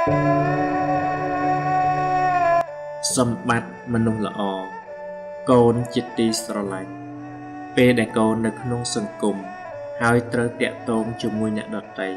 Sâm bát manu lọ côn chít tí sờ lạnh pe đại côn được nung sừng cùng hai trơ tẹt tôn cho mùi nhẹ đợt tay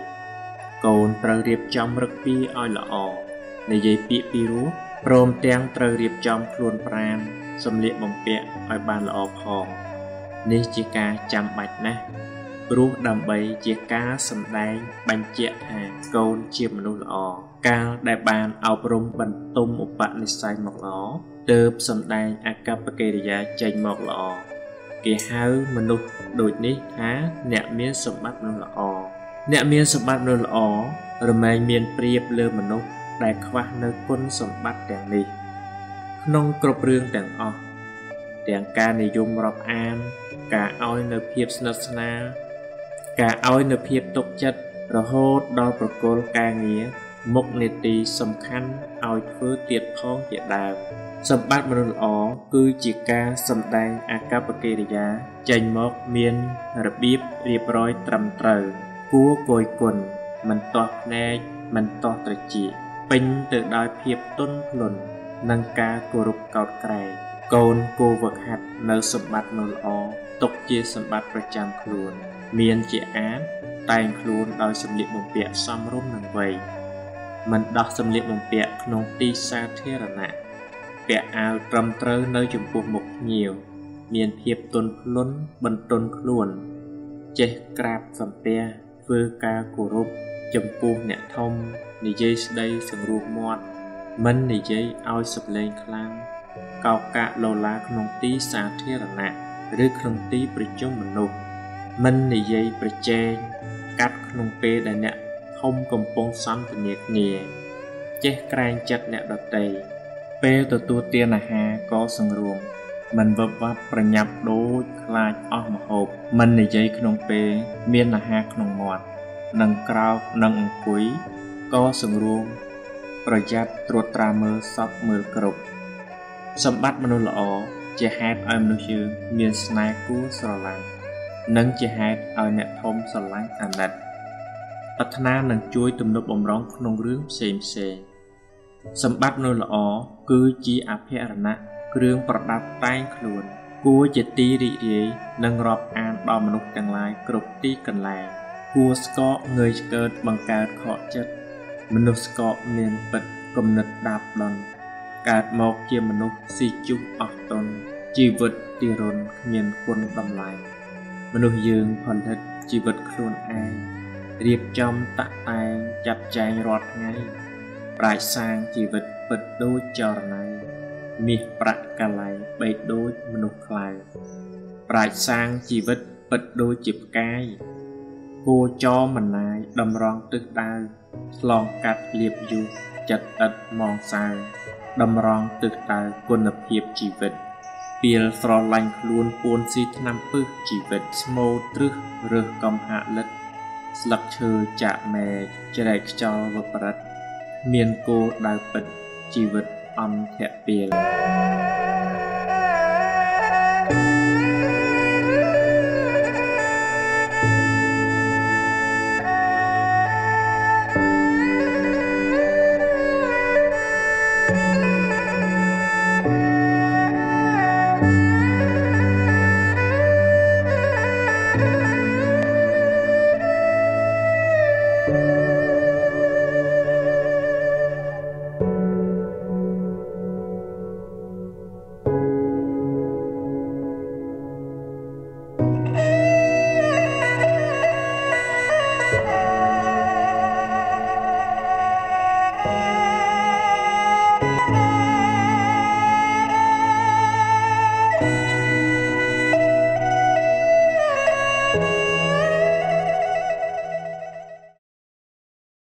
côn trơ riệp trong rực pi oi lọในយាយពាក្យពីរោះព្រមទាំងត្រូវរៀបចំខ្លួនប្រាណសម្លៀកបំពាក់ឲ្យបានល្អផងនេះជាការចាំបាច់ណាស់ព្រោះដើម្បីជាការសម្ដែងបញ្ជាក់ថាកូនជាមនុស្សល្អកាលដែលបានអប់រំបន្ទុំឧបនិស្ស័យមកល្អទើបសម្ដែងអកប្បកិរិយាចេញមកល្អគេហៅមនុស្សដូចនេះថាអ្នកមានសម្បត្តិមនុស្សល្អអ្នកមានសម្បត្តិមនុស្សល្អរមែងមានប្រៀបលើមនុស្សដែលខ្វះនៅគុណសម្បត្តិទាំងនេះក្នុងគ្រប់រឿងទាំងអស់ទាំងការនិយមរាប់អានការឲ្យនៅភាពស្និទ្ធស្នាលការឲ្យនៅភាពទុកចិត្តរហូតដល់ប្រគល់ការងារមុខនេតិសំខាន់ឲ្យធ្វើទៀតផងជាដើមសម្បត្តិមនុស្សល្អគឺជាការសម្ដែងអកប្បកិរិយាចេញមកមានរបៀបរៀបរយត្រឹមត្រូវគួរគយគន់មិនទាស់ភ្នែកមិនទាស់ត្រចៀកពេញទៅដោយភាពទន់ភ្លន់និងការគោរពកោតក្រែងកូនគួរវឹកហាត់នៅសម្បត្តិមនុស្សល្អទុកជាសម្បត្តិប្រចាំខ្លួនមានជាអាចតែងខ្លួនដោយសម្លៀកបំពាក់សមរម្យនឹងវ័យមិនដោះសម្លៀកបំពាក់ក្នុងទីសាធារណៈពាក់អាវត្រឹមត្រូវនៅចំពោះមុខភ្ញៀវមានភាពទន់ភ្លន់បន្ទន់ខ្លួនចេះក្រាបសំពះធ្វើការគោរពចំពោះអ្នកធំនិយាយស្ដីសង្រួមមាត់មិននិយាយឲ្យសំឡេងខ្លាំងកោកកាកឡូឡាក្នុងទីសាធារណៈឬក្នុងទីប្រជុំមនុស្សមិននិយាយប្រជែងកាត់ក្នុងពេលដែលអ្នកធំកំពុងសន្ទនាគ្នាចេះក្រែងចិត្តអ្នកដទៃពេលទទួលទានអាហារក៏សង្រួមមិនវឹបវ៉ាប់ប្រញាប់ដូចខ្លាចអស់ម្ហូបមិននិយាយក្នុងពេលមានអាហារក្នុងមាត់និងក្រោកនិងអង្គុយក៏សង្រួមប្រយ័ត្នត្រួតត្រាមើលសពមើលគ្រប់សម្បត្តិមនុស្សល្អជាហេតុឲ្យមនុស្សយើងមានស្នេហ៍គួរស្រឡាញ់និងជាហេតុឲ្យអ្នកធំស្រឡាញ់អាណិតប្រាថ្នានឹងជួយទំនុកបម្រុងក្នុងរឿងផ្សេងសម្បត្តិមនុស្សល្អគឺជាអភិរណៈគ្រឿងប្រដាប់តែងខ្លួនគួរជាទីរីករាយនិងរាប់អានដល់មនុស្សទាំងឡាយគ្រប់ទីកន្លែងគួរស្កកងើយឆ្កើតបង្កើតខកចិត្តមនុស្សស្កកមានពិតគំនិតដាប់ដុនកើតមកជាមនុស្សស៊ីជុះអស់ទុនជីវិតទីរុនគ្មានគុណតម្លៃមនុស្សយើងផលិតជីវិតខ្លួនឯងរៀបចំតាក់តែងចាត់ចែងរាល់ថ្ងៃប្រាជ្ញសាងជីវិតពិតដូចចរណៃមាសប្រាក់កាឡៃបេកដូចមនុស្សខ្លាំងប្រាជ្ញសាងជីវិតពិតដូចជាផ្កាយគួរចោមណាយតម្រង់ទិសដៅឆ្លងកាត់លៀបយុះចិត្តឥតមងសៅតម្រង់ទិសដៅគុណភាពជីវិតពីលស្រឡាញ់ខ្លួនពួនស៊ីថ្នាំពឹសជីវិតស្មូតត្រឹសរើសកំហាក់លិតស្លឹកឈើចាក់មែកច្រែកខ្យល់វប្រិតមានគោលដៅពិតជីវិតអន្តៈពេល